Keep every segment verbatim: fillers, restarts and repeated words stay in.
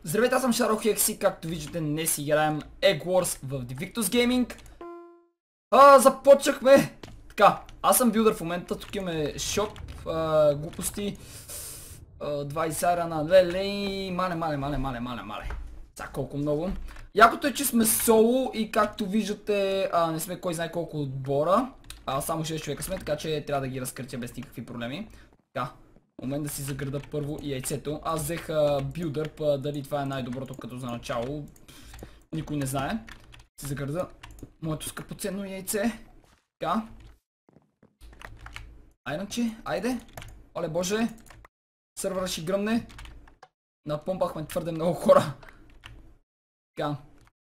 Здравейте, аз съм ShadowHex, както виждате днес си играем Egg Wars в Divictus Gaming. А, започнахме! Така, аз съм билдър в момента, тук имаме шоп, а, глупости, а, двайсет на лелей, мале, мале, мале, мале, мале, мале. Сега колко много. Якото е, че сме соло и както виждате, а, не сме кой знае колко отбора. А, само шест човека сме, така че трябва да ги разкъртя без никакви проблеми. Така. Момент да си заграда първо и яйцето. Аз взех билдър, па дали това е най-доброто като за начало. Никой не знае. Си заграда моето скъпоценно яйце. Така. Айначе, айде. Оле боже. Сървъра ще гръмне. Напомпахме твърде много хора. Така.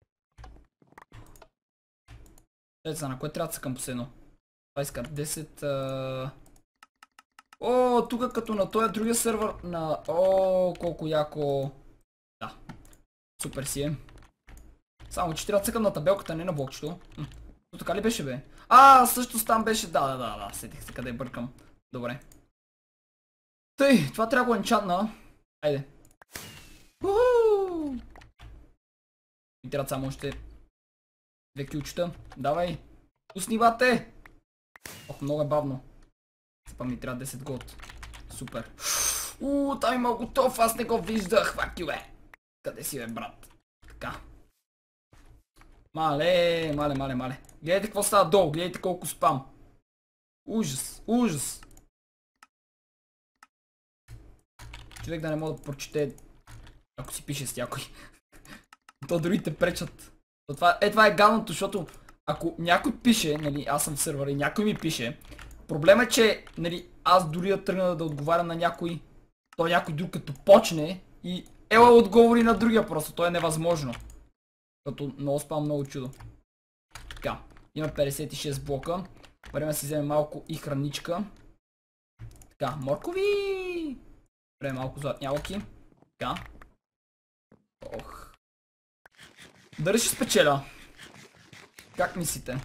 Ето на кое трябва да цъкам последно? двайсет, десет... А... О, тук като на този другия сървър на... О, колко яко... Да. Супер си е. Само, че трябва да цъкам на табелката, не на блокчето. То така ли беше, бе? А, също там беше... Да, да, да, да. Сетих се къде бъркам. Добре. Тъй, това трябва да го енчантна. Айде. Уху! И трябва само още... Две ключета. Давай. Пусни, бате! Ох, много е бавно. Па ми трябва десет год. Супер. Ууу, там има готов, аз не го виждах. Фак ю, бе. Къде си, бе, брат? Така. Мале, мале, мале, мале. Гледайте какво става долу, гледайте колко спам. Ужас, ужас. Човек да не мога да прочете, ако си пише с някой. То другите пречат. То това, е, това е гадното, защото ако някой пише, нали, аз съм в сървъра и някой ми пише, проблема е, че нали, аз дори да тръгна да отговарям на някой, то някой друг като почне и ела отговори на другия просто, то е невъзможно. Като много спам, много чудо. Така, има петдесет и шест блока. Време да си вземе малко и храничка. Така, моркови! Време малко златни ябълки. Така. Ох. Дали ще спечеля? Как мислите?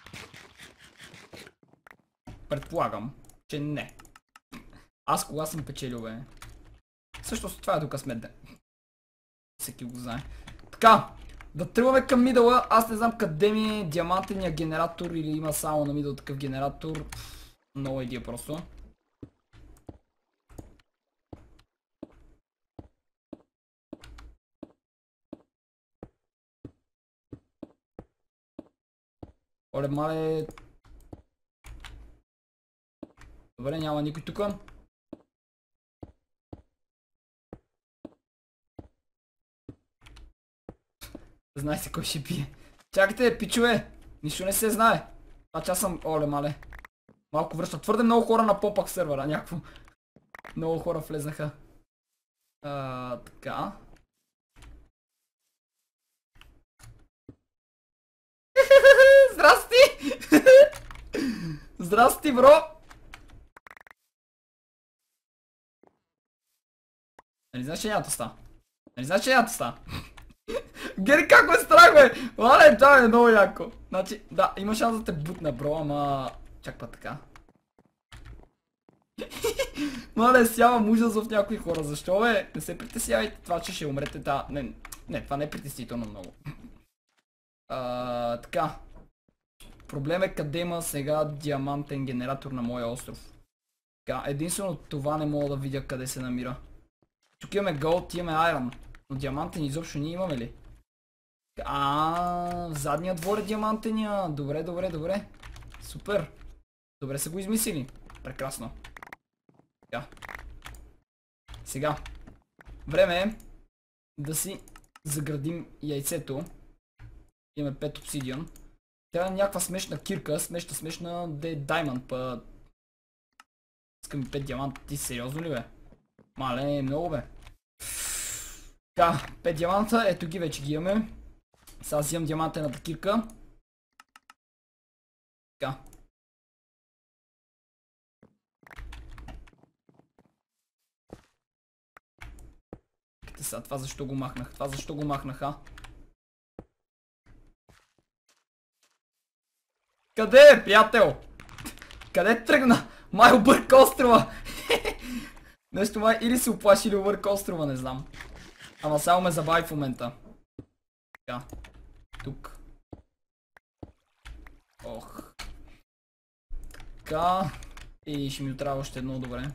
Предполагам, че не. Аз кога съм печелил, бе? Всъщност това е до късмет. Всеки го знае. Така, да тръгваме към мидъла. Аз не знам къде ми е диамантения генератор или има само на мидъл такъв генератор. Много идея просто. Оле, мале... Добре, няма никой тука. Знае се кой ще пие. Чакайте, пичове! Нищо не се знае. А че аз съм... Оле, мале. Малко връща. Твърде много хора на попак сервера. Някакво. Много хора влезнаха. А, така. Здрасти! Здрасти, бро! Нали знаеш, че няма да става? Нали знаеш, че няма да става? Гери, как ме страх, бе! Мале, това е много яко. Значи, да, има шанс да те бутна, бро, ама... Чак па така. Мале, сявам ужас в някои хора. Защо, бе? Не се притеснявайте това, че ще умрете. Да, не, не, това не е притеснително много. А, така. Проблем е къде има сега диамантен генератор на моя остров. Така, единствено това не мога да видя къде се намира. Тук имаме голд, имаме айрон. Но диамантен изобщо ние имаме ли? А, в задния двор е диамантения. Добре, добре, добре. Супер. Добре са го измислили. Прекрасно. Така. Сега. Време е да си заградим яйцето. Имаме пет обсидиан. Трябва някаква смешна кирка. Смешна, смешна да е даймонд. Па... Искам и пет диаманта. Ти сериозно ли, бе? Мале, много, бе. Така, пет диаманта, ето ги, вече ги имаме. Сега взимам диамантената кирка. Така. Сега, това защо го махнах? Това защо го махнах, а? Къде е, приятел? Къде тръгна? Май обърка острова! Нещо май или се оплаши или обърка острова, не знам. Ама само ме забави в момента. Така. Тук. Ох. Така. И ще ми трябва още едно, добре.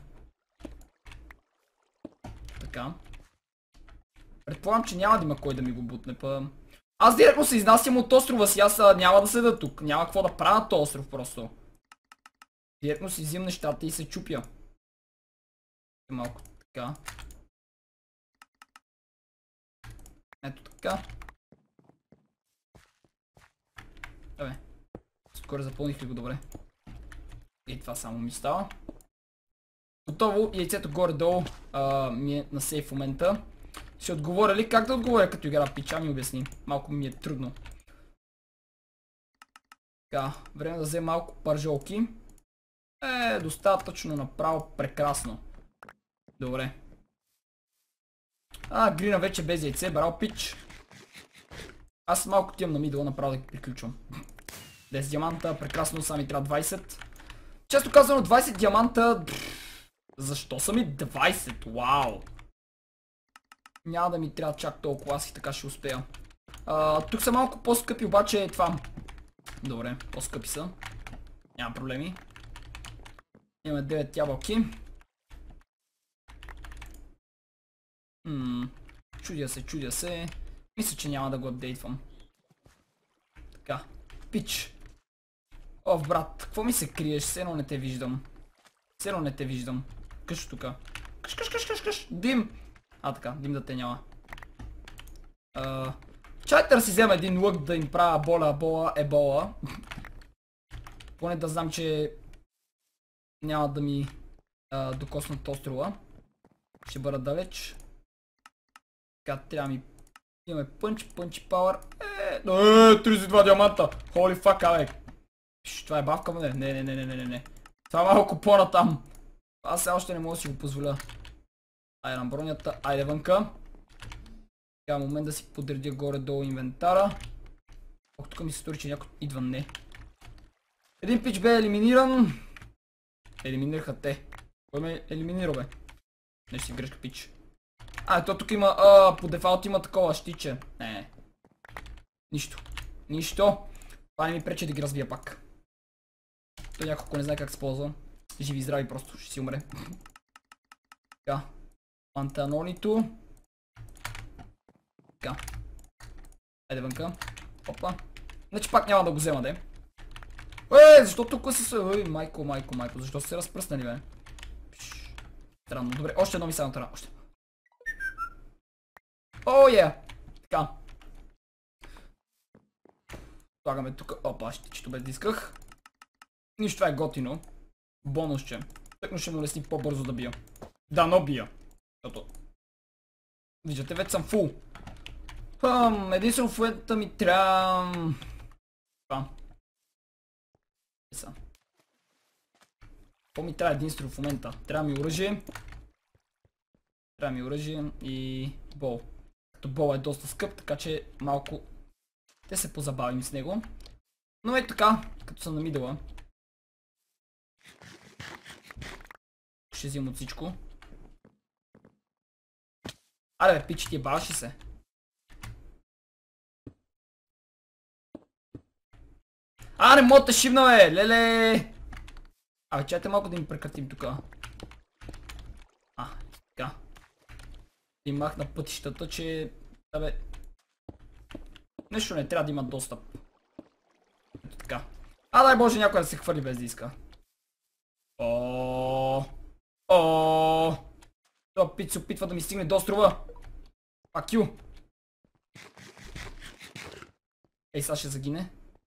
Така. Предполагам, че няма да има кой да ми го бутне, па... Аз директно се изнасям от острова си, аз няма да седа тук. Няма какво да правя на този остров просто. Директно си взимам нещата и се чупя. Малко така. Ето така. Абе. Скоро запълних ли го добре. И това само ми става. Готово, яйцето горе-долу ми е на сейф в момента. Ще отговоря ли? Как да отговоря като игра пича, ми обясни. Малко ми е трудно. Така, време да взема малко пържолки. Е, достатъчно направо, прекрасно. Добре. А, грина вече без яйце, браво пич. Аз малко тимам на мидъл, направо да ги приключвам. десет диаманта, прекрасно, сами трябва двайсет. Често казано двайсет диаманта... Защо са ми двайсет? Вау! Няма да ми трябва чак толкова, аз и така ще успея. А, тук са малко по-скъпи, обаче е това. Добре, по-скъпи са. Няма проблеми. Имаме девет ябълки. Ммм, чудя се, чудя се. Мисля, че няма да го апдейтвам. Така, пич. О, брат, какво ми се криеш? Все едно не те виждам. Все едно не те виждам. Къш тука. Къш, къш, къш, къш, къш. Дим! А, така, дим да те няма. Uh, чайте да си взема един лък да им правя боля, бола, ебола. Поне да знам, че няма да ми uh, докоснат острова. Ще бъда далеч. Така, трябва ми... Имаме пънч, пънч пауър. Е, тридесет и два диаманта! Holy fuck, абе! Това е бавка, не? Не, не, не, не, не, не. Това е малко по-натам. Аз все още не мога да си го позволя. Айде на бронята, айде вънка. Сега момент да си подредя горе-долу инвентара. Ох, тук ми се стори, че някой идва, не. Един пич бе елиминиран. Елиминираха те. Кой ме елиминира, бе? Нещо си грешка пич. А, ето тук има, а, по дефалт има такова щиче. Не. Нищо. Нищо. Това не ми пречи да ги разбия пак. Той няколко не знае как се ползва. Живи и здрави, просто ще си умре. Така. Пантанонито. Така. Айде вънка. Опа. Значи пак няма да го взема, де. Е, защо тук се... Ой, майко, майко, майко. Защо се разпръснали, бе? Странно. Добре, още едно ми само трябва. Още. О, е! Така. Слагаме тук. Опа, щичето без да исках. Нищо, това е готино. Бонус, че. Тъкно ще му лесни по-бързо да бия. Да, но бия. Защото... Виждате, вече съм фул. Хъм, единствено в момента ми трябва... Това. Еса. Какво ми трябва единствено в момента? Трябва ми оръжие. Трябва ми оръжие и бол. Като бол е доста скъп, така че малко... Те се позабавим с него. Но е така, като съм на мидъла. Ще взимам от всичко. Аре бе, пич, ти е баваш ли се? А, не мога да шибна, бе! Леле! Абе, чайте малко да ми прекратим тука. А, така. И махна пътищата, че... Абе... Нещо не трябва да има достъп. Ето така. А, дай боже, някой да се хвърли без да иска. О, о, това пич се опитва да ми стигне до острова. Fuck you. Ей, сега ще загине.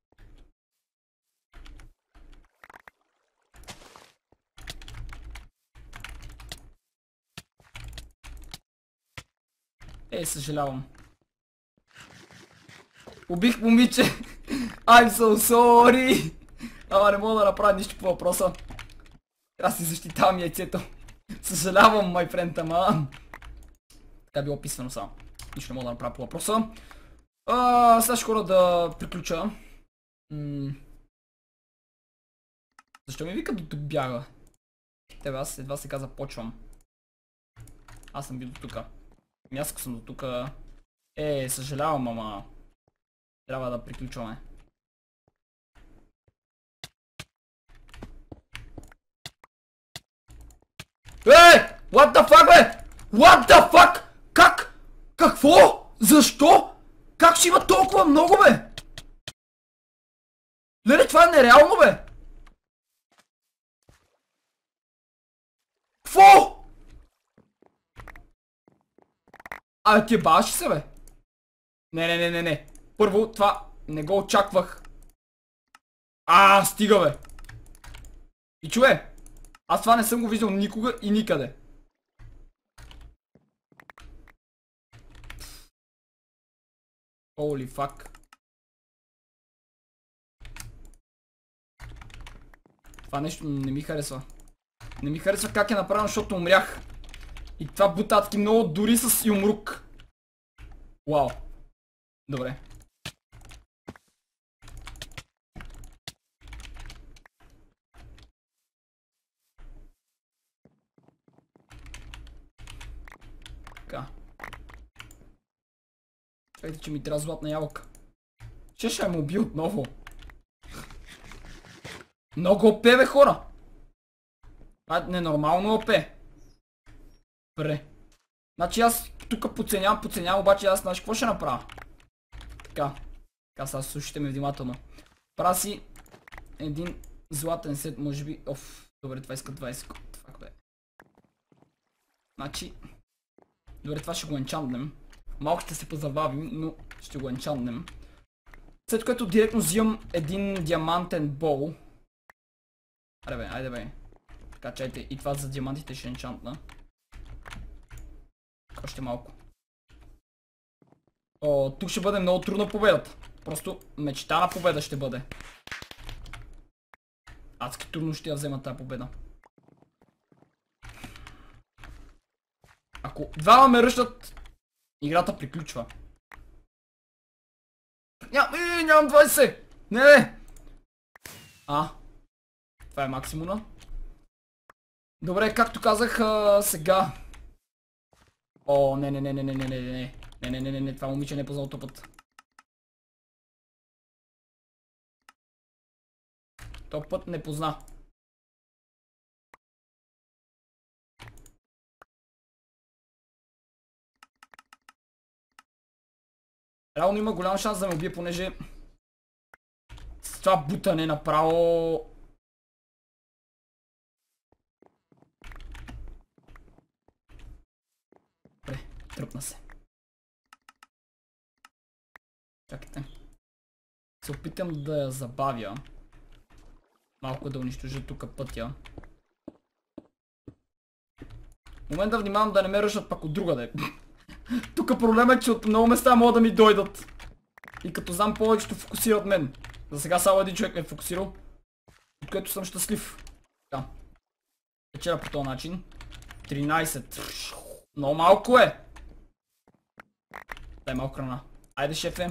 Ей, съжалявам. Убих момиче. I'm so sorry. Ама не мога да направя нищо по въпроса. Трябва да си защитавам яйцето. Съжалявам, май френд, ама... Така било описано само. Нищо не мога да направя по въпроса. А, сега ще хора да приключа. М Защо ми вика до тук бяга? Тебе, аз едва сега започвам. Аз съм бил до тука. Аз ако съм до тука... Е, съжалявам, ама... Трябва да приключваме. Е! What the fuck, бе? What the fuck? Как? Какво? Защо? Как ще има толкова много, бе? Леле, това е нереално, бе! Кво? Абе, ти баваш се, бе? Не, не, не, не, не. Първо, това не го очаквах. А, стига, бе. И чуе, аз това не съм го виждал никога и никъде. Holy fuck. Това нещо не ми харесва. Не ми харесва как е направено, защото умрях. И това бутатки много дори с юмрук. Вау. Добре. Така. Чакайте, че ми трябва златна ябълка. Ще ще ме уби отново. Много опе, бе, хора! Това е ненормално опе. Добре. Значи аз тук подценявам, подценявам, обаче аз знаеш какво ще направя? Така. Така, сега слушайте ме внимателно. Правя си един златен сет, може би... Оф, добре, това иска двайсет секунди. Фак, бе. Значи... Добре, това ще го енчантнем. Малко ще се позабавим, но ще го енчантнем. След което директно взимам един диамантен бол. Аре бе, айде бе. Така, чайте, и това за диамантите ще енчантна. Още малко. О, тук ще бъде много трудна победата. Просто мечта на победа ще бъде. Адски трудно ще я взема тази победа. Ако двама ме ръщат, играта приключва. Ням, и, нямам двайсет! Не, не! А, това е максимума. Добре, както казах, а, сега. О, не, не, не, не, не, не, не, не, не, не, не, не, не, това момиче не е познал топът. Топ път не позна. Реално има голям шанс да ме убие, понеже с това бутане направо... Добре, тръпна се. Чакайте. Се опитам да я забавя. Малко да унищожа тук пътя. В момента внимавам да не ме ръшат пак от другаде. Тук проблема е, че от много места могат да ми дойдат. И като знам, повечето фокусират мен. За сега само един човек ме е фокусирал. От което съм щастлив. Така. Печеля по този начин. тринайсет. Много малко е. Дай малко храна. Айде, шефе.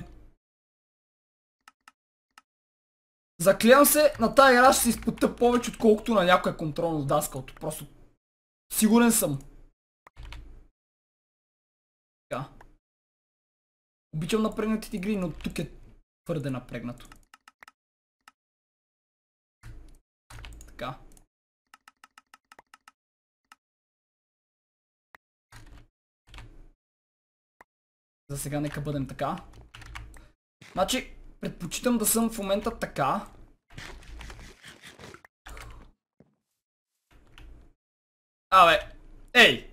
Заклевам се, на тази игра ще се изпута повече, отколкото на някоя контролно даскалто. Просто сигурен съм. Така. Обичам напрегнатите игри, но тук е твърде напрегнато. Така. За сега нека бъдем така. Значи, предпочитам да съм в момента така. Абе, ей!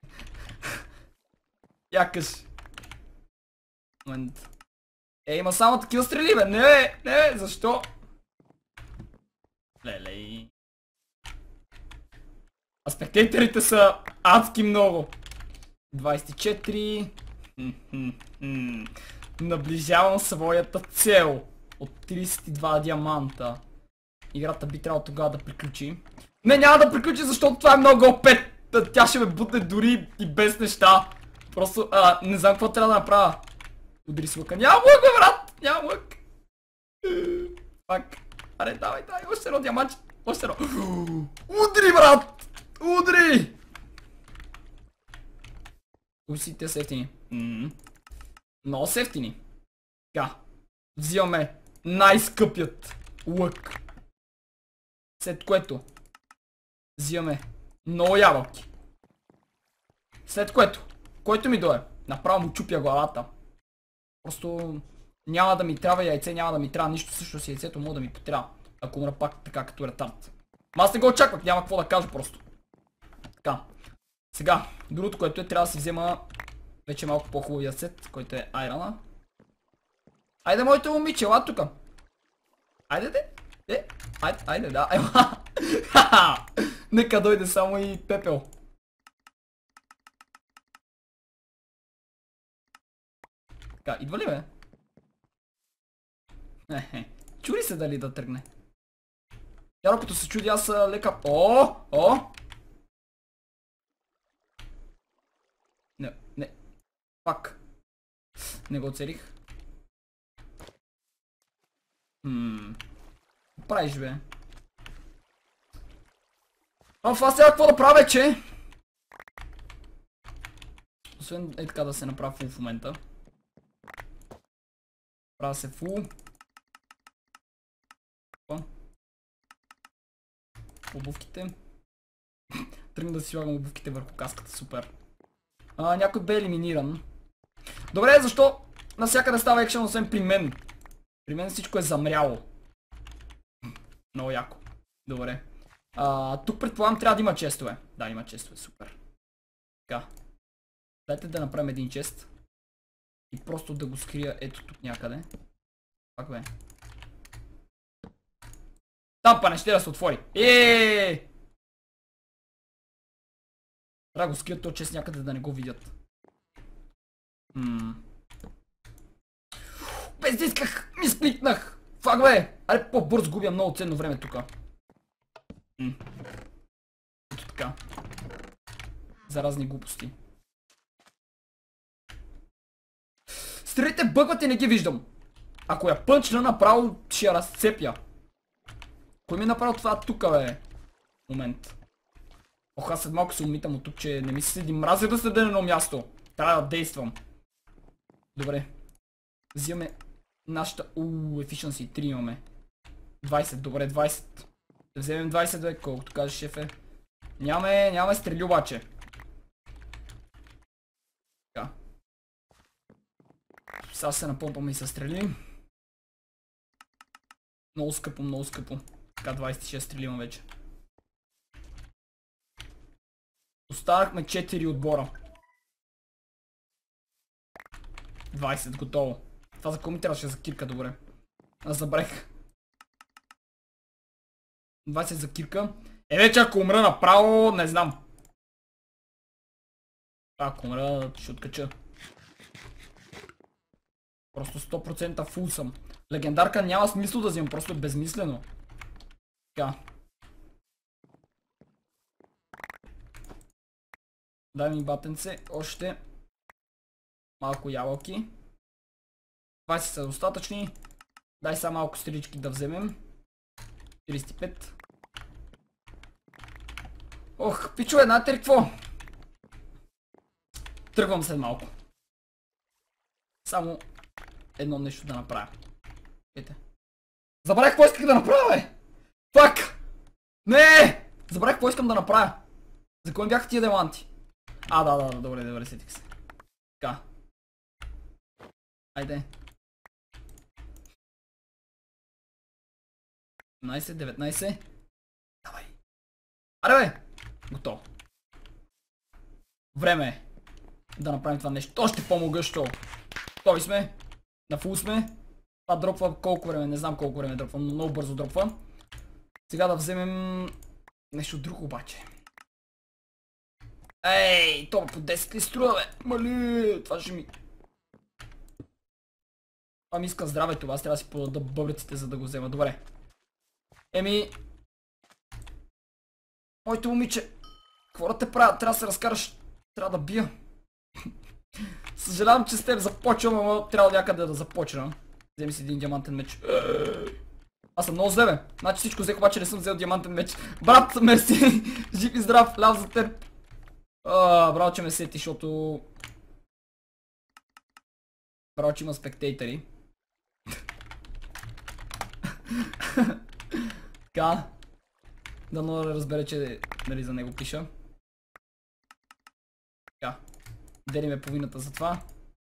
Якаш. Момент. Ей, има само такива стрели, бе! Не, бе! Не, бе! Защо? Лелей. А спектейтерите са адски много. двайсет и четири. Наближавам своята цел от трийсет и два диаманта. Играта би трябвало тогава да приключи. Не, няма да приключи, защото това е много опет. Тя ще ме бутне дори и без неща. Просто, а, не знам какво трябва да направя. Удри с лъка. Няма лък, бе, брат! Няма лък. Пак. Аре, давай, давай, още едно диамантче. Още едно. Удри, брат! Удри! Кои си те са ефтини? Ммм. Много са ефтини. Така. Взимаме най-скъпият лък. След което взимаме много ябълки. След което, който ми дойде, направо му чупя главата. Просто няма да ми трябва яйце, няма да ми трябва нищо, също си яйцето мога да ми потрябва. Ако умра пак така като ретард. Ма аз не го очаквах, няма какво да кажа просто. Така. Сега, другото, което е, трябва да си взема вече малко по-хубавия сет, който е айрана. Айде, моите момиче, ела тука. Айде, де. Е, айде, айде, да, ела. Нека дойде само и пепел. Така, идва ли бе? Ехе, чури се дали да тръгне. Яро като се чуди, аз лека... О, о! Не, не. Пак. Не го оцелих. Хмм. Правиш бе. Оф, аз сега какво да правя, че? Освен е така да се направя фул в момента. Правя се фул. Обувките. Тръгна да си слагам обувките върху каската, супер. А, някой бе елиминиран. Добре, защо навсякъде става екшен, освен при мен? При мен всичко е замряло. Много яко. Добре. А, тук предполагам трябва да има честове. Да, има честове, супер. Така. Дайте да направим един чест. И просто да го скрия ето тук някъде. Пак бе. Там па не ще да се отвори. Еее! Трябва да го скрият този чест някъде да не го видят. Ммм. Без да исках! Ми сплитнах! Фак бе! Аре по-бързо губя много ценно време тука. Ммм. Ето така. За разни глупости. Стрелите бъгват и не ги виждам. Ако я пънчна направо, ще я разцепя. Кой ми е направил това тука бе? Момент. Ох, аз след малко се умитам от тук, че не ми се седи. Мразя да седя на едно място. Трябва да действам. Добре. Взимаме нашата... Ууу, efficiency три имаме. двайсет, добре, двайсет. Да вземем двайсет, бе, колкото каже шефе. Нямаме, нямаме стрели обаче. Така. Сега се напомпаме и със стрели. Много скъпо, много скъпо. Така, двайсет и шест стрели има вече. Останахме четири отбора. двайсет, готово. Това за кого ми трябваше за кирка, добре. Аз забрех. двайсет за кирка. Е, вече ако умра направо, не знам. Ако умра, ще откача. Просто сто процента фул съм. Легендарка няма смисъл да взимам, просто е безмислено. Така. Дай ми батенце, още малко ябълки. двайсет са достатъчни. Дай са малко стрелички да вземем. трийсет и пет. Ох, пичове, знаете ли какво? Тръгвам след малко. Само едно нещо да направя. Ете. Забравях какво исках да направя, бе! Пак! Не! Забравях какво искам да направя. За кой ми бяха тия диаманти? А, да, да, да, добре, добре, сетих се. Така. Айде. осемнайсет, деветнайсет. Давай. Аре, бе! Готово. Време е да направим това нещо. Още по-могъщо. Готови сме. На фул сме. Това дропва колко време, не знам колко време дропва, но много бързо дропва. Сега да вземем нещо друго обаче. Ей, това по десет ли струва, бе? Мали, това ще ми... Това ми иска здравето, аз трябва да си подада бъбреците, за да го взема. Добре. Еми... Моето момиче, какво да те правя? Трябва да се разкараш. Трябва да бия. Съжалявам, че с теб започвам, но трябва някъде да започна. Вземи си един диамантен меч. Аз съм много зле, бе. Значи всичко взех, обаче не съм взел диамантен меч. Брат, мерси! Жив и здрав, ляв за теб. А, браво, че ме сети, защото Браво, че има спектейтъри. Така. Дано да разбере, че нали за него пиша. Така. Делиме половината за това.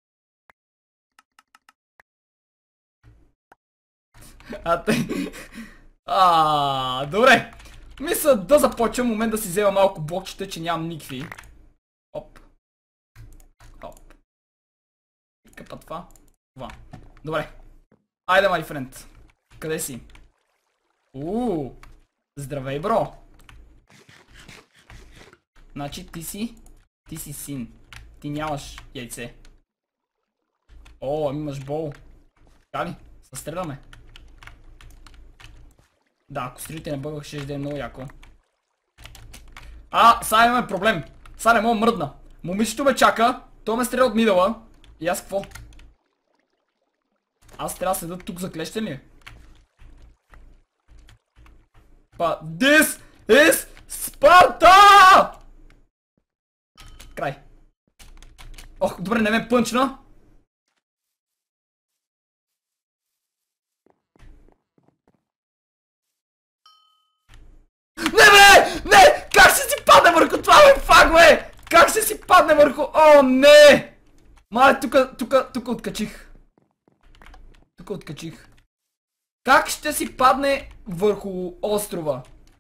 А те... Ааа, добре. Мисля да започвам, момент да си взема малко блокчета, че нямам никакви. Оп. Оп. Къпа това. Това. Добре. Айде, май френд. Къде си? Ууу. Здравей, бро. Значи ти си... Ти си син. Ти нямаш яйце. О, имаш бол. Така ли? Състреляме. Да, ако стрелите не бъгах, ще да е много яко. А, сега имаме проблем. Сега не мога мръдна. Момичето ме чака, то ме стреля от мидъла. И аз какво? Аз трябва да седа тук за клещен ли? Па, this is Sparta! Край. Ох, добре, не ме пънчна. Не бе! Не! Как ще си падне върху това, бе? Фак, бе! Как ще си падне върху... О, не! Мале, тука, тука, тука откачих. Тука откачих. Как ще си падне върху острова?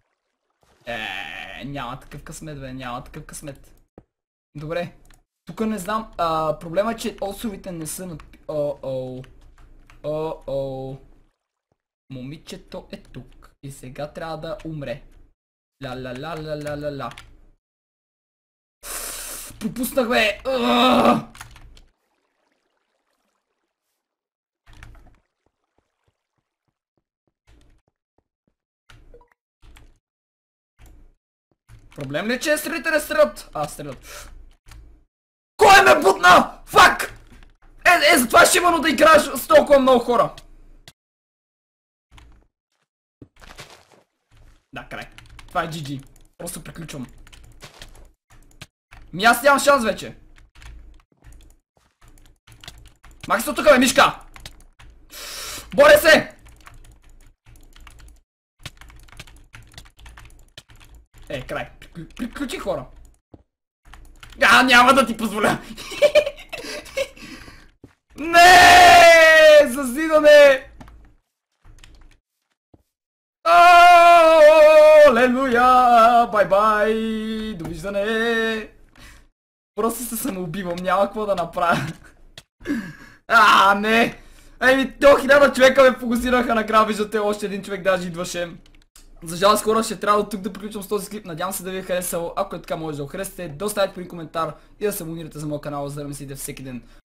Еее, няма такъв късмет, бе, няма такъв късмет. Добре. Тук не знам, а, проблема е, че островите не са на... О-о. О-о. Момичето е тук. И сега трябва да умре. Ла-ла-ла-ла-ла-ла-ла. Пропуснах, бе! Аааа! Проблем ли е, че стрелите не стрелят? А, стрелят. Кой ме бутна? Фак! Е, е, затова ще имано да играеш с толкова много хора. Да, край. Това е джи джи. Просто приключвам. Ми аз нямам шанс вече. Махай се от тук, бе, мишка! Боря се! Е, край. Приключи, хора. А, няма да ти позволя. Не! Зазидане! Алелуя! Бай-бай! Довиждане! Просто се самоубивам, няма какво да направя. А, не! Еми, то хиляда човека ме фокусираха накрая, виждате, още един човек даже идваше. За жалост, хора, ще трябва от тук да приключвам с този клип. Надявам се да ви е харесало. Ако е така, може да го харесате, да оставите по един коментар и да се абонирате за моя канал, за да ме следите всеки ден.